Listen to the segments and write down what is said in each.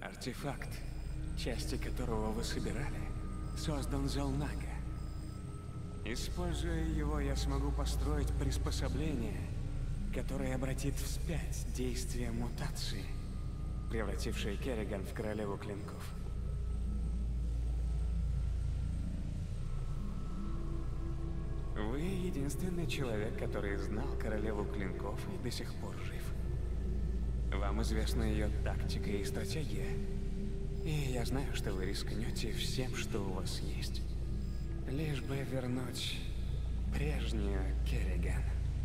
Артефакт, части которого вы собирали, создан Зелнага. Используя его, я смогу построить приспособление, которое обратит вспять действие мутации, превратившей Керриган в королеву клинков. Вы единственный человек, который знал королеву клинков и до сих пор жив. Вам известна ее тактика и стратегия. И я знаю, что вы рискнете всем, что у вас есть. Лишь бы вернуть прежнюю Керриган.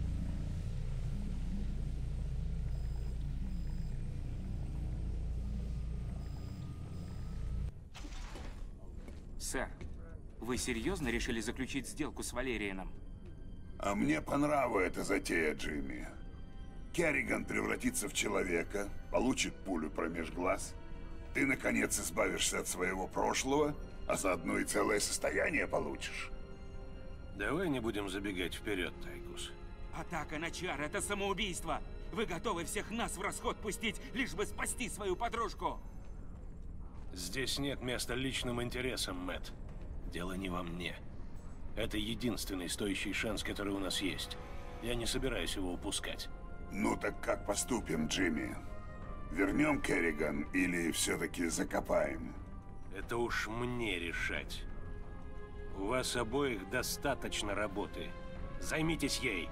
Сэр, вы серьезно решили заключить сделку с Валерианом? А мне по нраву эта затея, Джимми. Керриган превратится в человека, получит пулю промеж глаз. Ты, наконец, избавишься от своего прошлого, а заодно и целое состояние получишь. Давай не будем забегать вперед, Тайкус. Атака на чар — это самоубийство! Вы готовы всех нас в расход пустить, лишь бы спасти свою подружку! Здесь нет места личным интересам, Мэтт. Дело не во мне. Это единственный стоящий шанс, который у нас есть. Я не собираюсь его упускать. Ну так как поступим, Джимми? Вернем Керриган или все-таки закопаем? Это уж мне решать. У вас обоих достаточно работы. Займитесь ей.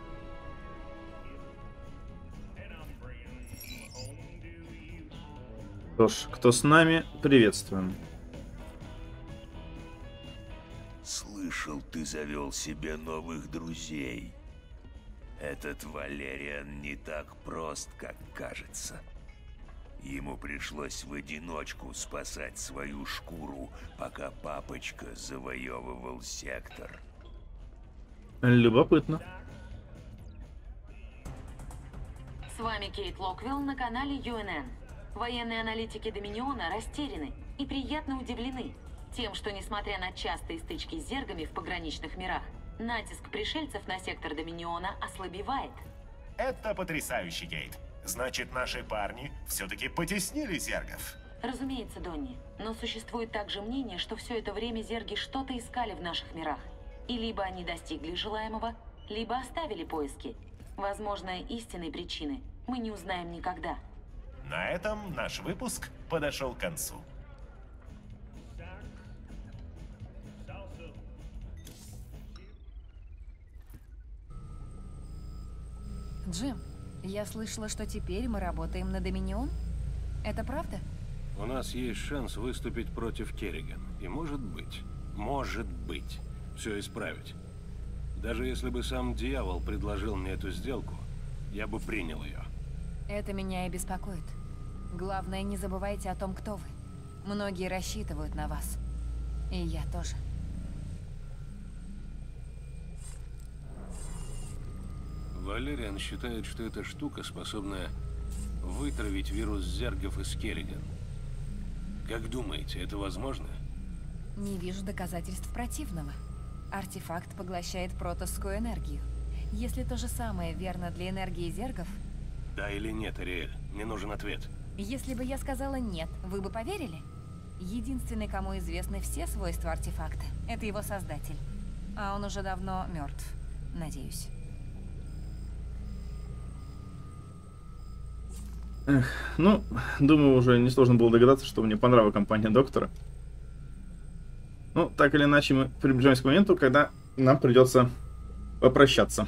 Что ж, кто с нами, приветствуем. Слышал, ты завел себе новых друзей. Этот Валериан не так прост, как кажется. Ему пришлось в одиночку спасать свою шкуру, пока папочка завоевывал сектор. Любопытно. С вами Кейт Локвилл на канале UNN. Военные аналитики Доминиона растеряны и приятно удивлены тем, что, несмотря на частые стычки с зергами в пограничных мирах, натиск пришельцев на сектор Доминиона ослабевает. Это потрясающе, Кейт. Значит, наши парни все-таки потеснили зергов. Разумеется, Донни, но существует также мнение, что все это время зерги что-то искали в наших мирах. И либо они достигли желаемого, либо оставили поиски. Возможно, истинной причины мы не узнаем никогда. На этом наш выпуск подошел к концу. Джим, я слышала, что теперь мы работаем на Доминион? Это правда? У нас есть шанс выступить против Керриган. И может быть, все исправить. Даже если бы сам дьявол предложил мне эту сделку, я бы принял ее. Это меня и беспокоит. Главное, не забывайте о том, кто вы. Многие рассчитывают на вас. И я тоже. Валериан считает, что эта штука способна вытравить вирус зергов из Керриган. Как думаете, это возможно? Не вижу доказательств противного. Артефакт поглощает протосскую энергию. Если то же самое верно для энергии зергов... Да или нет, Ариэль? Мне нужен ответ. Если бы я сказала нет, вы бы поверили? Единственный, кому известны все свойства артефакта, это его создатель. А он уже давно мертв, надеюсь. Эх, ну, думаю, уже несложно было догадаться, что мне понравилась компания доктора. Ну, так или иначе, мы приближаемся к моменту, когда нам придется попрощаться.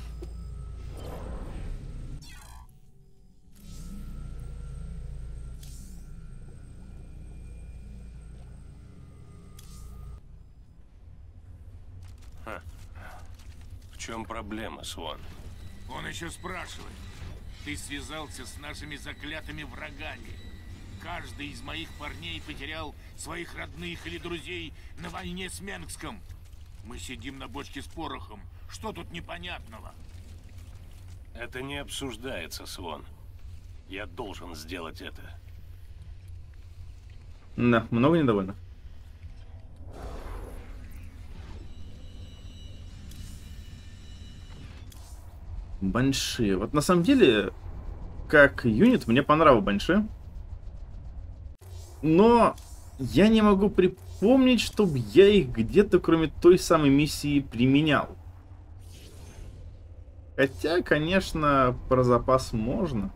В чем проблема, Свон? Он еще спрашивает. Ты связался с нашими заклятыми врагами. Каждый из моих парней потерял своих родных или друзей на войне с Менгском. Мы сидим на бочке с порохом. Что тут непонятного? Это не обсуждается, Свон. Я должен сделать это. Да, много недовольных. Банши. Вот на самом деле, как юнит, мне понравился Банши. Но я не могу припомнить, чтобы я их где-то, кроме той самой миссии, применял. Хотя, конечно, про запас можно.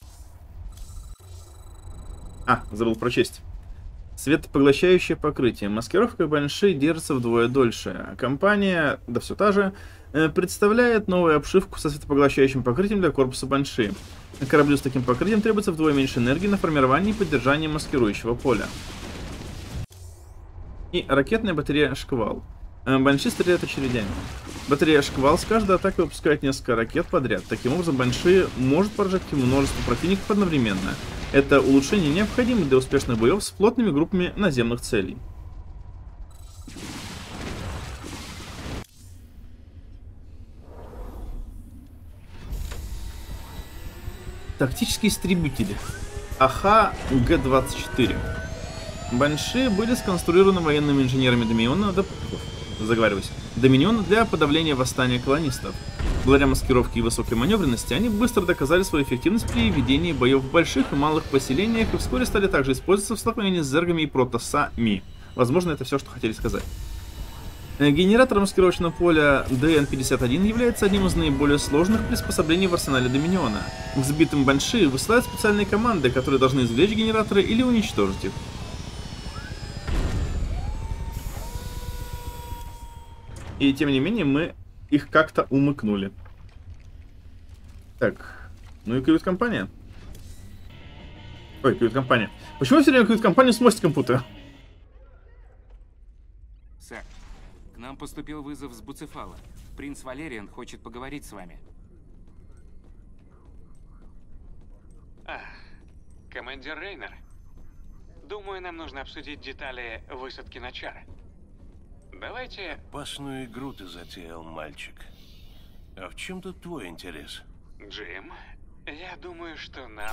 Забыл прочесть. Светопоглощающее покрытие. Маскировка Банши держится вдвое дольше. Компания, да все та же, представляет новую обшивку со светопоглощающим покрытием для корпуса Банши. Кораблю с таким покрытием требуется вдвое меньше энергии на формирование и поддержание маскирующего поля. И ракетная батарея «Шквал». Банши стреляет очередями. Батарея «Шквал» с каждой атакой выпускает несколько ракет подряд. Таким образом, Банши может поражать множество противников одновременно. Это улучшение необходимо для успешных боев с плотными группами наземных целей. Тактические истребители. АХ-Г-24. Банши были сконструированы военными инженерами Доминиона для подавления восстания колонистов. Благодаря маскировке и высокой маневренности они быстро доказали свою эффективность при ведении боев в больших и малых поселениях и вскоре стали также использоваться в столкновении с зергами и протоссами. Возможно, это все, что хотели сказать. Генератор маскировочного поля ДН-51 является одним из наиболее сложных приспособлений в арсенале Доминиона. К сбитым Банши высылают специальные команды, которые должны извлечь генераторы или уничтожить их. И тем не менее мы их как-то умыкнули. Так, ну и кают-компания. Ой, кают-компания. Почему я все время кают-компанию с мостиком путаю? Сэр, к нам поступил вызов с Буцефала. Принц Валериан хочет поговорить с вами. Командир Рейнер. Думаю, нам нужно обсудить детали высадки на Чары. Давайте... Опасную игру ты затеял, мальчик. А в чем тут твой интерес? Джим, я думаю, что нам...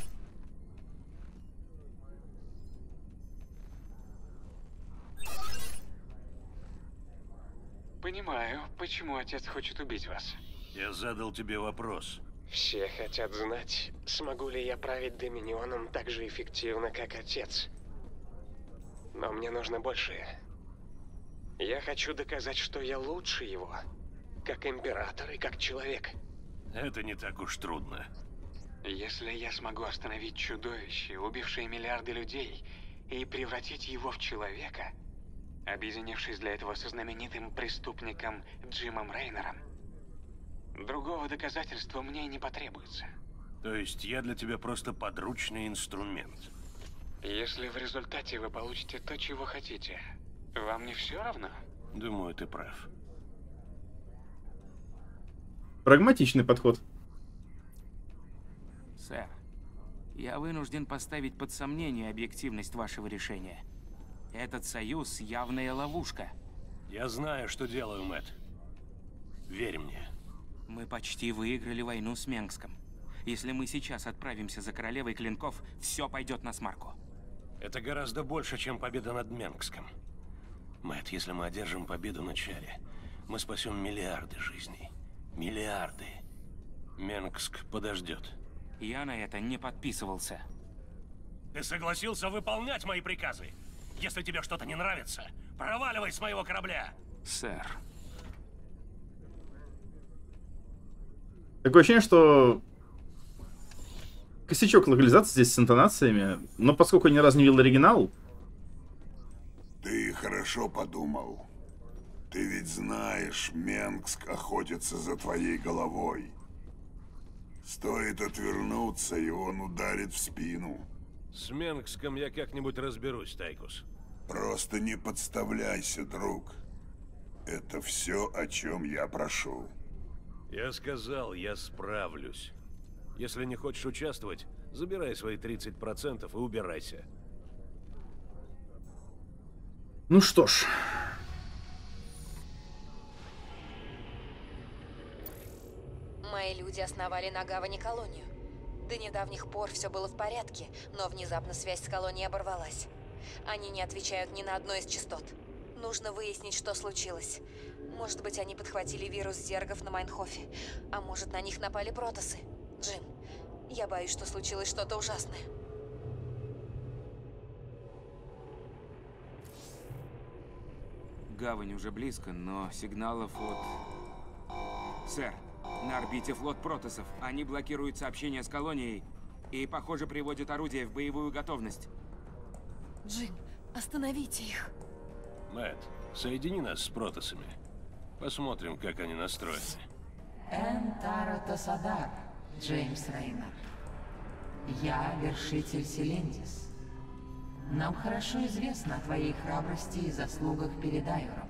Понимаю, почему отец хочет убить вас. Я задал тебе вопрос. Все хотят знать, смогу ли я править Доминионом так же эффективно, как отец. Но мне нужно большее. Я хочу доказать, что я лучше его, как император и как человек. Это не так уж трудно. Если я смогу остановить чудовище, убившее миллиарды людей, и превратить его в человека, объединившись для этого со знаменитым преступником Джимом Рейнером, другого доказательства мне не потребуется. То есть я для тебя просто подручный инструмент? Если в результате вы получите то, чего хотите, вам не все равно? Думаю, ты прав. Прагматичный подход. Сэр, я вынужден поставить под сомнение объективность вашего решения. Этот союз — явная ловушка. Я знаю, что делаю, Мэтт. Верь мне. Мы почти выиграли войну с Менгском. Если мы сейчас отправимся за королевой клинков, все пойдет насмарку. Это гораздо больше, чем победа над Менгском. Мэтт, если мы одержим победу на Чаре, мы спасем миллиарды жизней. Миллиарды. Менгск подождет. Я на это не подписывался. Ты согласился выполнять мои приказы? Если тебе что-то не нравится, проваливай с моего корабля. Сэр. Такое ощущение, что косячок локализации здесь с интонациями, но поскольку я ни разу не видел оригинал... Ты хорошо подумал. Ты ведь знаешь, Менгск охотится за твоей головой. Стоит отвернуться, и он ударит в спину. С Менгском я как-нибудь разберусь, Тайкус. Просто не подставляйся, друг. Это все, о чем я прошу. Я сказал, я справлюсь. Если не хочешь участвовать, забирай свои 30% и убирайся. Ну что ж. Мои люди основали на гавани колонию. До недавних пор все было в порядке, но внезапно связь с колонией оборвалась. Они не отвечают ни на одной из частот. Нужно выяснить, что случилось. Может быть, они подхватили вирус зергов на Майнхофе, а может, на них напали протоссы. Джим, я боюсь, что случилось что-то ужасное. Гавань уже близко, но сигналов от... Сэр, на орбите флот Протоссов. Они блокируют сообщения с колонией и, похоже, приводят орудия в боевую готовность. Джим, остановите их. Мэтт, соедини нас с Протоссами. Посмотрим, как они настроены. Энтара Тасадар, Джеймс Рейнер. Я вершитель Селендис. Нам хорошо известно о твоей храбрости и заслугах перед Айором.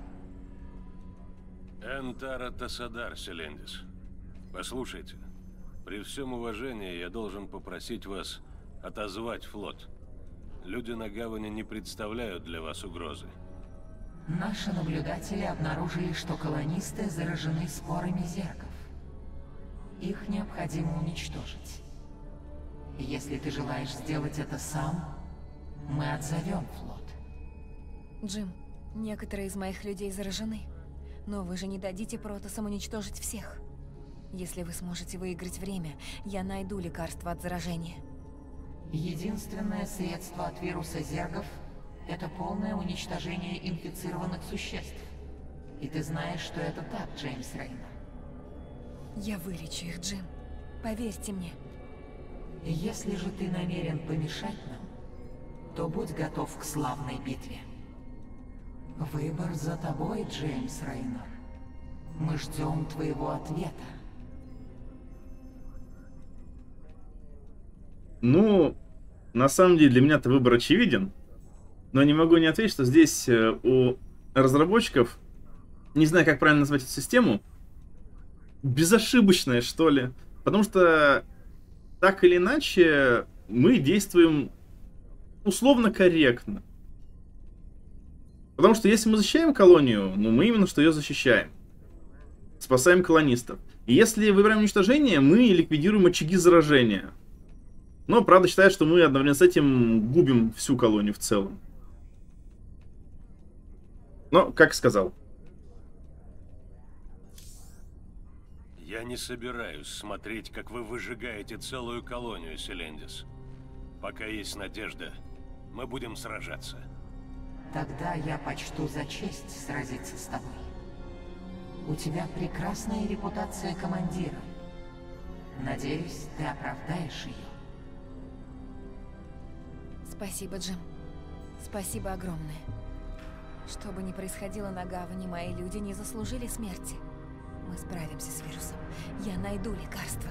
Энтара Тасадар, Селендис. Послушайте, при всем уважении я должен попросить вас отозвать флот. Люди на гавани не представляют для вас угрозы. Наши наблюдатели обнаружили, что колонисты заражены спорами зергов. Их необходимо уничтожить. И если ты желаешь сделать это сам, мы отзовем флот. Джим, некоторые из моих людей заражены. Но вы же не дадите Протоссам уничтожить всех. Если вы сможете выиграть время, я найду лекарство от заражения. Единственное средство от вируса зергов — это полное уничтожение инфицированных существ. И ты знаешь, что это так, Джеймс Рейнер. Я вылечу их, Джим. Поверьте мне. Если же ты намерен помешать нам, то будь готов к славной битве. Выбор за тобой, Джеймс Рейнер. Мы ждем твоего ответа. Ну, на самом деле, для меня-то выбор очевиден. Но не могу не ответить, что здесь у разработчиков, не знаю, как правильно назвать эту систему, безошибочная, что ли. Потому что, так или иначе, мы действуем условно корректно. Потому что если мы защищаем колонию, ну мы именно что ее защищаем. Спасаем колонистов. И если выбираем уничтожение, мы ликвидируем очаги заражения. Но, правда, считает, что мы одновременно с этим губим всю колонию в целом. Но, как сказал. Я не собираюсь смотреть, как вы выжигаете целую колонию, Селендис. Пока есть надежда, мы будем сражаться. Тогда я почту за честь сразиться с тобой. У тебя прекрасная репутация командира. Надеюсь, ты оправдаешь ее. Спасибо, Джим. Спасибо огромное. Что бы ни происходило на гавани, мои люди не заслужили смерти. Мы справимся с вирусом. Я найду лекарство.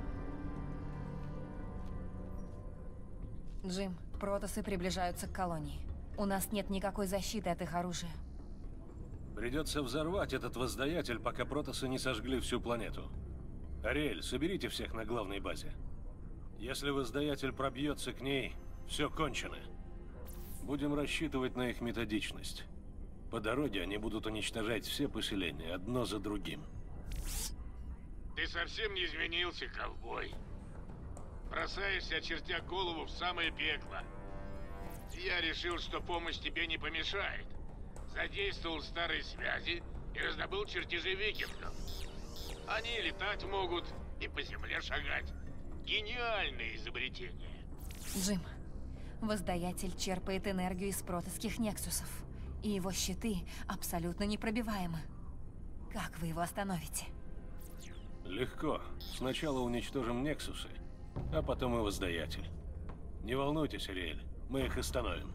Джим, Протоссы приближаются к колонии. У нас нет никакой защиты от их оружия. Придется взорвать этот воздаятель, пока Протоссы не сожгли всю планету. Ариэль, соберите всех на главной базе. Если воздаятель пробьется к ней, все кончено. Будем рассчитывать на их методичность. По дороге они будут уничтожать все поселения, одно за другим. Ты совсем не изменился, ковбой. Бросаешься, очертя голову, в самое пекло. Я решил, что помощь тебе не помешает. Задействовал старые связи и раздобыл чертежи викингов. Они летать могут и по земле шагать. Гениальное изобретение. Джим, воздаятель черпает энергию из протосских нексусов. И его щиты абсолютно непробиваемы. Как вы его остановите? Легко. Сначала уничтожим нексусы, а потом и воздаятель. Не волнуйтесь, Ариэль, мы их остановим.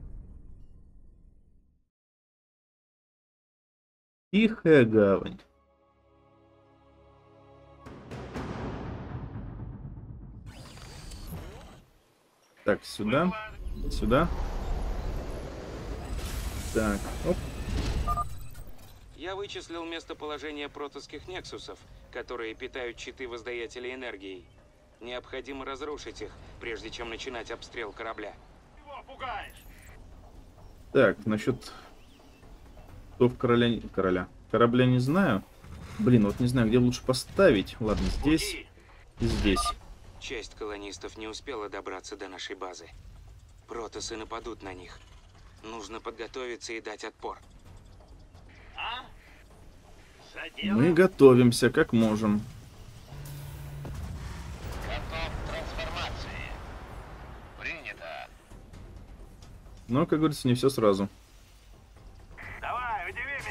Тихая гавань. Так, сюда. Сюда. Так, оп. Я вычислил местоположение протосских нексусов, которые питают щиты воздаятелей энергией. Необходимо разрушить их, прежде чем начинать обстрел корабля. Так, насчет корабля не знаю. Блин, вот не знаю, где лучше поставить. Ладно, здесь и здесь. Часть колонистов не успела добраться до нашей базы. Протоссы нападут на них. Нужно подготовиться и дать отпор. Мы готовимся, как можем. Готов к трансформации. Но, как говорится, не все сразу. Давай, удиви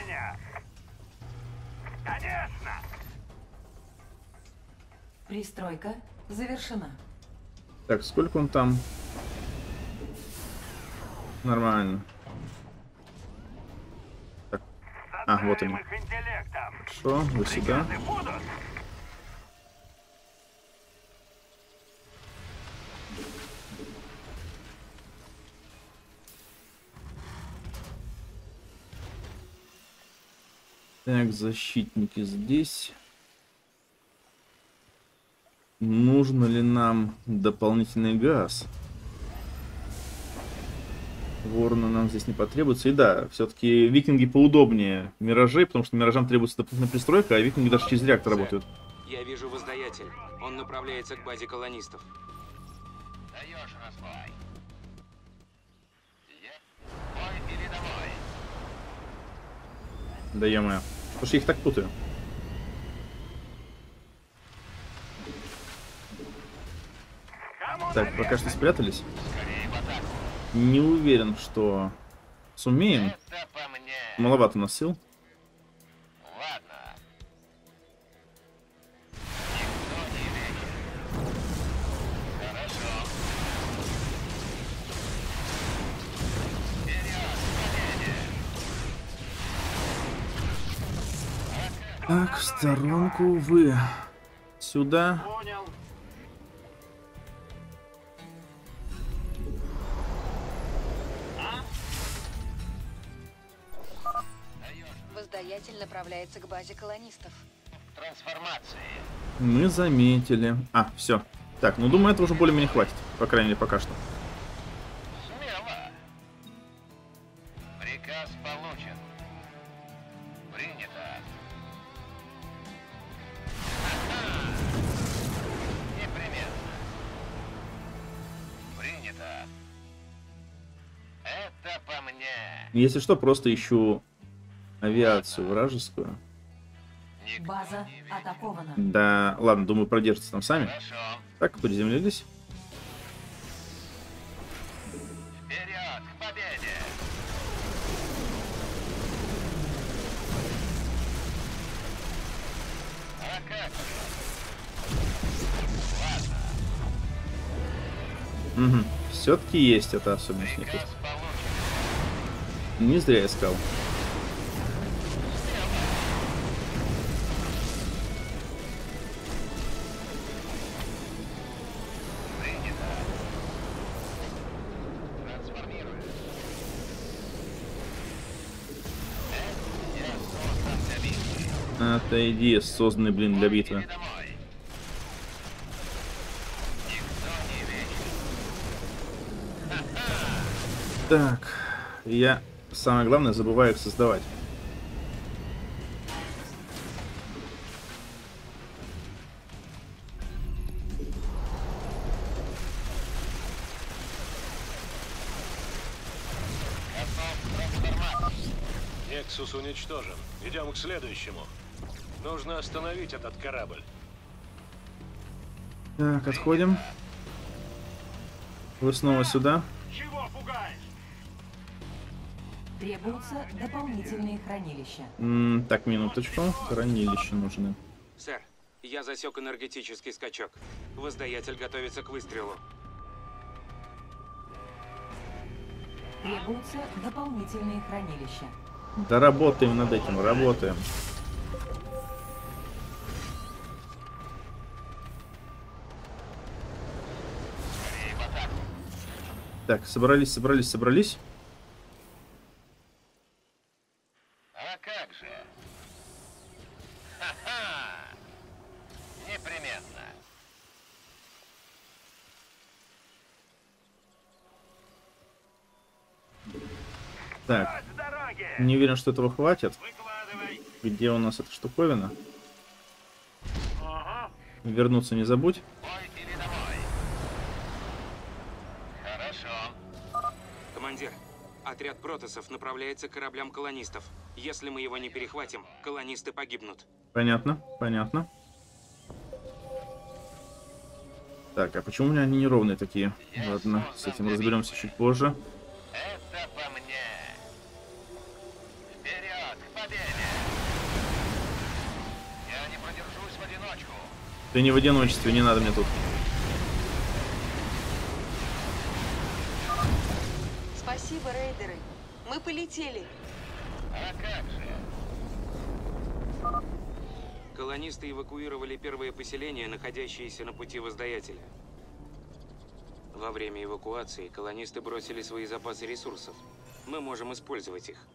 Пристройка завершена. Так, сколько он там? Нормально. Так. А, вот они. Хорошо, вы сюда. Так, защитники здесь. Нужно ли нам дополнительный газ? Ворона нам здесь не потребуется. И да, все-таки викинги поудобнее миражей, потому что миражам требуется дополнительная пристройка, а викинги даже через реактор работают. Я вижу воздаятель. Он направляется к базе колонистов. Даешь разбой. Бой или домой? Да е-мое. Потому что я их так путаю. Так, пока что спрятались. Не уверен, что сумеем. Маловато у нас сил. Ладно. Хорошо. Так, в сторонку, увы. Сюда. Воздаятель направляется к базе колонистов. Трансформации. Мы заметили. А, все. Так, ну думаю, этого уже более-менее хватит. По крайней мере, пока что. Смело. Приказ получен. Принято. Непременно. Принято. Это по мне. Если что, просто ищу авиацию вражескую. База атакована. Да, ладно, думаю, продержатся там сами. Хорошо. Так, приземлились. Вперед к победе. А как же? Ладно. Угу. Все-таки есть эта особенность. Приказ получен. Не зря искал. Принято. Трансформируем. Я создан для битвы. Отойди, созданный, блин, для битвы. Или домой. Никто не вечен. Так, я, самое главное, забываю их создавать. Нексус уничтожен. Идем к следующему. Нужно остановить этот корабль. Так, отходим. Вы снова сюда. Чего пугаешь? Требуются дополнительные хранилища. Так, минуточку. Хранилища нужны. Сэр, я засек энергетический скачок. Воздаятель готовится к выстрелу. Требуются дополнительные хранилища. Да работаем над этим, работаем. Так, собрались. А как же? Ха-ха! Непременно. Так, не уверен, что этого хватит. Где у нас эта штуковина? Вернуться не забудь. Бой или домой? Хорошо. Командир, отряд протоссов направляется к кораблям колонистов. Если мы его не перехватим, колонисты погибнут. Понятно, понятно. Так, а почему у меня они неровные такие? Ладно, с этим разберемся чуть позже. Это по мне. Вперед к победе. Я не продержусь в одиночку. Ты не в одиночестве, не надо мне тут. Спасибо, рейдеры. Мы полетели. А как же? Колонисты эвакуировали первое поселение, находящееся на пути Воздаятеля. Во время эвакуации колонисты бросили свои запасы ресурсов. Мы можем использовать их.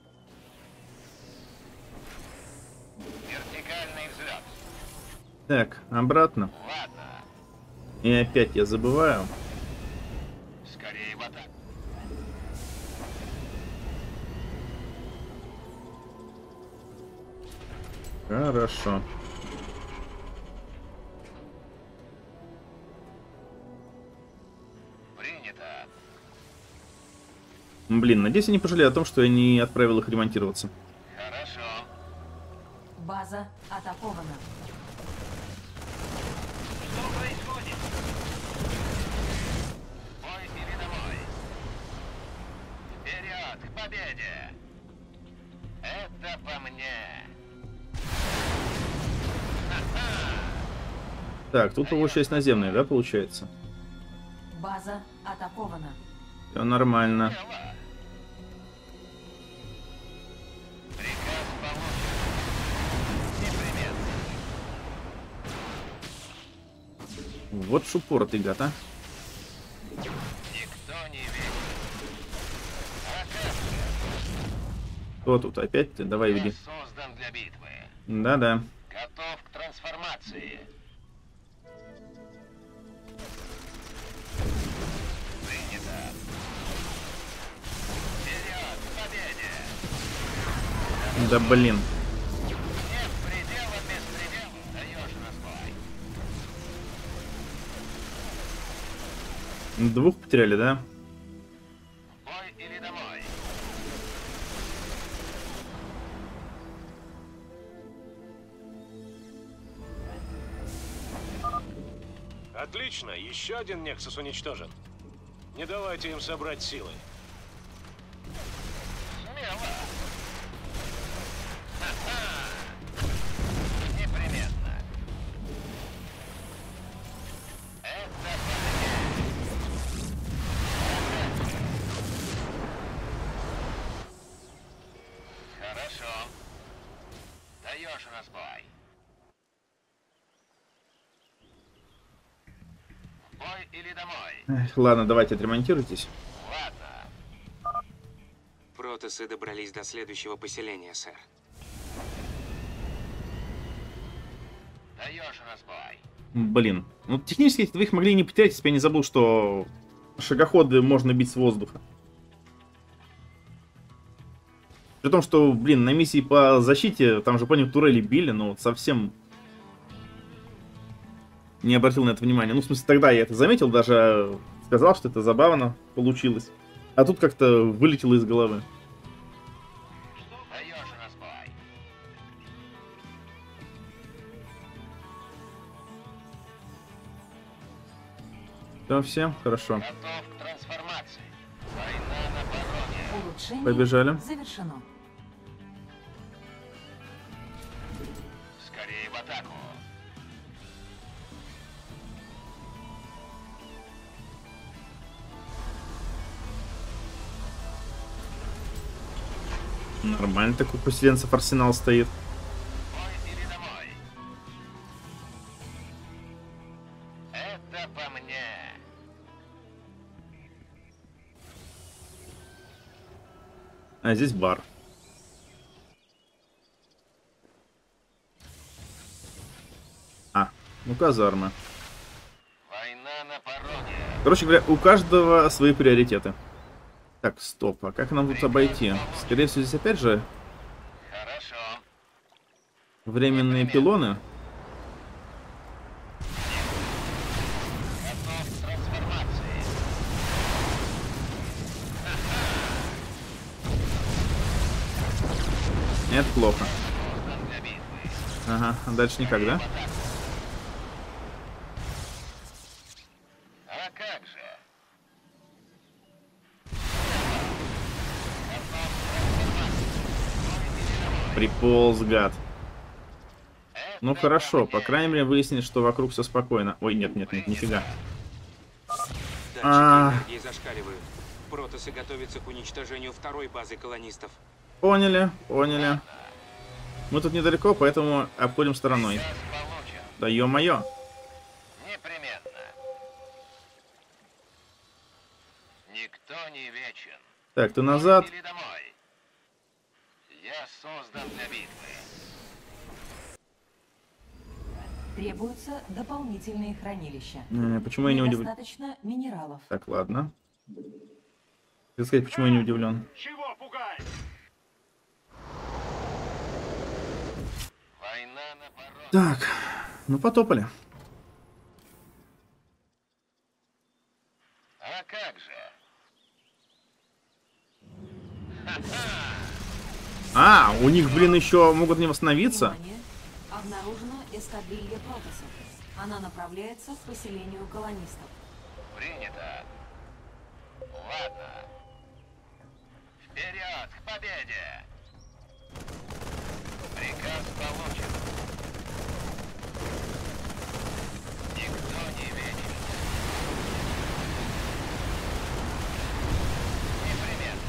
Вертикальный взлет. Так, обратно. Ладно. И опять я забываю. Скорее в атаку. Хорошо. Принято. Блин, надеюсь, я не пожалею о том, что я не отправил их ремонтироваться. Хорошо. База атакована. Что происходит? Бой или домой? Вперед, к победе! Это по мне. Так, тут его часть наземная, да, получается? База атакована. Все нормально. Приказ получен. Непременно. Вот шупоротый гад, а. Никто не видит. А как же? Кто тут опять ты? Давай, Я веди. создан для битвы. Да-да. Готов к трансформации. Принято. Вперед, к победе! Да блин. Нет предела без предела. Даешь разбой. Двух потеряли, да? В бой или домой? Отлично, еще один Нексус уничтожен. Не давайте им собрать силы. Смело. Ха-ха. Непременно. Это хорошо. Даешь разбой. В бой или домой? Эх, ладно, давайте отремонтируйтесь. Ладно. Протосы добрались до следующего поселения, сэр. Даешь разбой. Блин. Ну, технически вы их могли не потерять, если бы я не забыл, что шагоходы можно бить с воздуха. При том, что, блин, на миссии по защите, там же, понял, турели били, но вот совсем не обратил на это внимания. Ну, в смысле, тогда я это заметил, даже сказал, что это забавно получилось. А тут как-то вылетело из головы. Даешь разбой. Да, всем хорошо. Готов к трансформации. Война на пороге. Улучшение Побежали. завершено. Скорее в атаку. Нормально такой поселенцев арсенал стоит. Бой или домой? Это по мне. А здесь бар. А, ну казармы. Война на пороге. Короче говоря, у каждого свои приоритеты. Так, стоп, а как нам тут обойти? Скорее всего, здесь опять же Хорошо. временные пилоны. Готов к трансформации. Нет, плохо. Создан для битвы. Ага, а дальше никак, да? А как же? Приполз, гад. Ну хорошо, по крайней мере выяснили, что вокруг все спокойно. Ой, нет, нифига. Датчики энергии зашкаливают. Протосы готовятся к уничтожению второй базы колонистов. Поняли. Мы тут недалеко, поэтому обходим стороной. Да ё-моё. Непременно. Никто не вечен. Так, ты назад. Или домой. Я создан для битвы. Требуются дополнительные хранилища. Почему я не удивлен? Недостаточно минералов. Так, ладно. Ты сказать, почему я не удивлен? Чего пугать? Война на пороге. Так, ну потопали. А как же? А, у них, блин, еще могут не восстановиться? Внимание! Обнаружена эскадрилья протосов. Она направляется к поселению колонистов. Принято. Ладно. Вперед, к победе! Приказ получен. Никто не вечен. Непременно.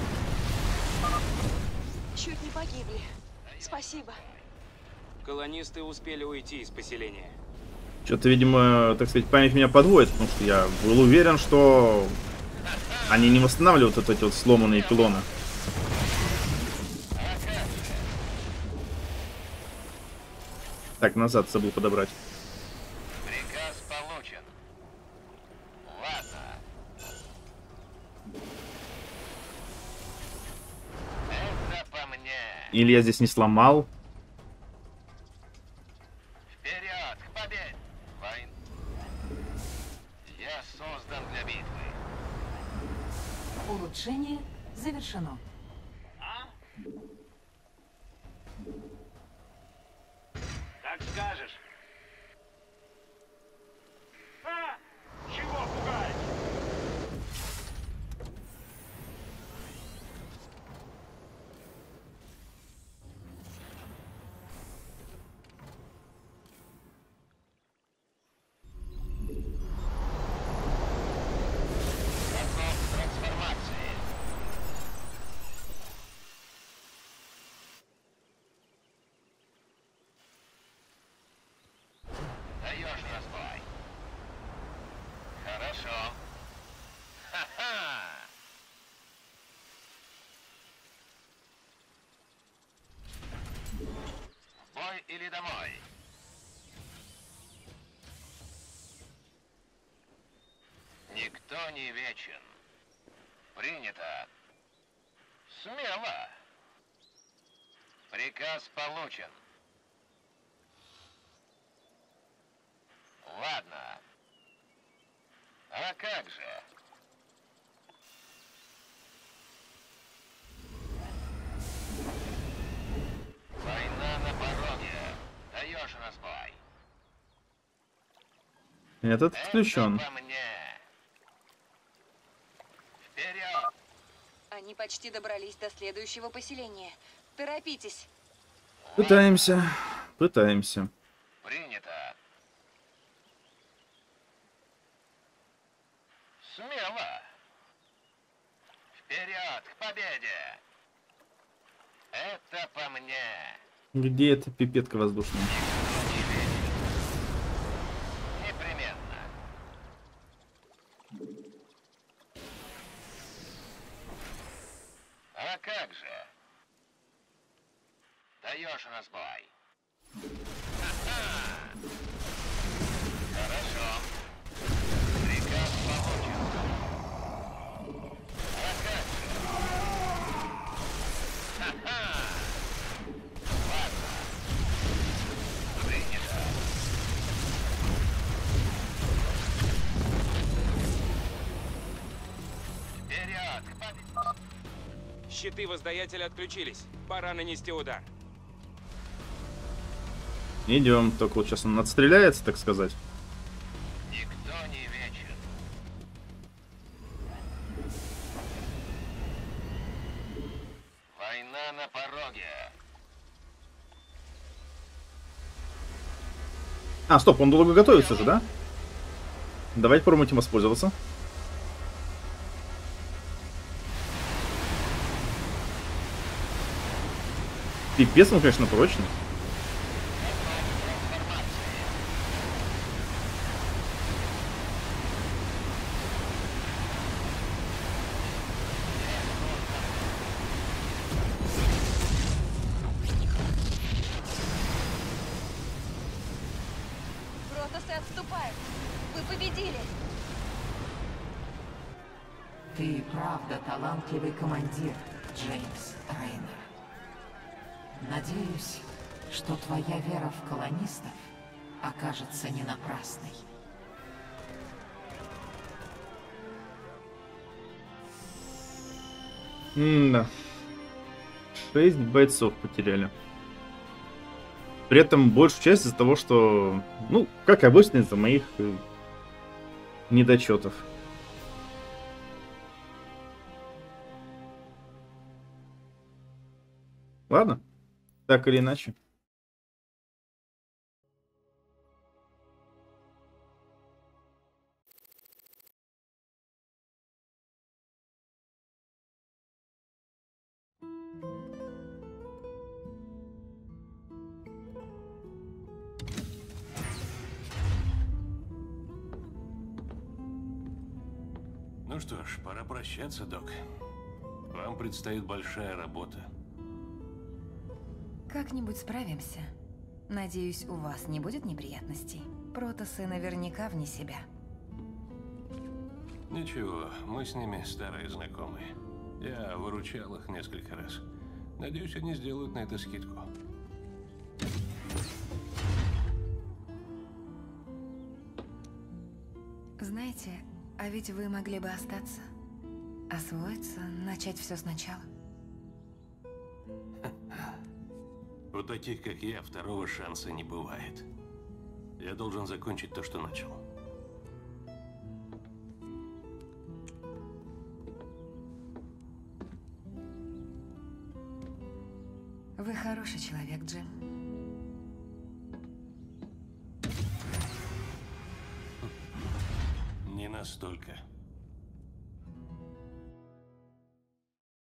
Чуть не погибли. Спасибо. Колонисты успели уйти из поселения. Что-то, видимо, так сказать, память меня подводит, потому что я был уверен, что они не восстанавливают вот эти вот сломанные пилоны. Так, назад забыл подобрать. Приказ получен. Ладно. Это по мне. Или я здесь не сломал. Вперед, к победе! Войн. Я создан для битвы. Улучшение завершено. Как скажешь. А! Чего пугать? Готов к трансформации. Даешь разбой. Хорошо. Ха-ха! В бой или домой? Никто не вечен. Принято. Смело. Приказ получен. Ладно. А как же? Война на пороге. Даешь разбой. Этот отключен. Это по мне. Вперед! Они почти добрались до следующего поселения. Торопитесь. Пытаемся. Принято. Смело. Вперед, к победе. Это по мне. Где эта пипетка воздушная? Непременно. А как же? Даешь разбой. Ха-ха! Хорошо. Приказ получен. А как же? Ха-ха! Ладно. Принято. Вперед, к победе! Щиты воздаятеля отключились. Пора нанести удар. Идем, только вот сейчас он отстреляется, так сказать. Никто не вечен. Война на пороге. А, стоп, он долго готовится же, да? Давайте попробуем этим воспользоваться. Пипец, он, конечно, прочный. Протасы отступают. Вы победили. Ты и правда талантливый командир, Джеймс Рейнер. Надеюсь, что твоя вера в колонистов окажется не напрасной. Да. 6 бойцов потеряли. При этом большую часть из-за того, что, ну, как обычно, из-за моих недочетов. Ладно, так или иначе. Ну что ж, пора прощаться, док. Вам предстоит большая работа. Как-нибудь справимся. Надеюсь, у вас не будет неприятностей. Протасы наверняка вне себя. Ничего, мы с ними старые знакомые. Я выручал их несколько раз. Надеюсь, они сделают на это скидку. Знаете, а ведь вы могли бы остаться. Освоиться, начать все сначала. У таких, как я, второго шанса не бывает. Я должен закончить то, что начал. Вы хороший человек, Джим. Не настолько.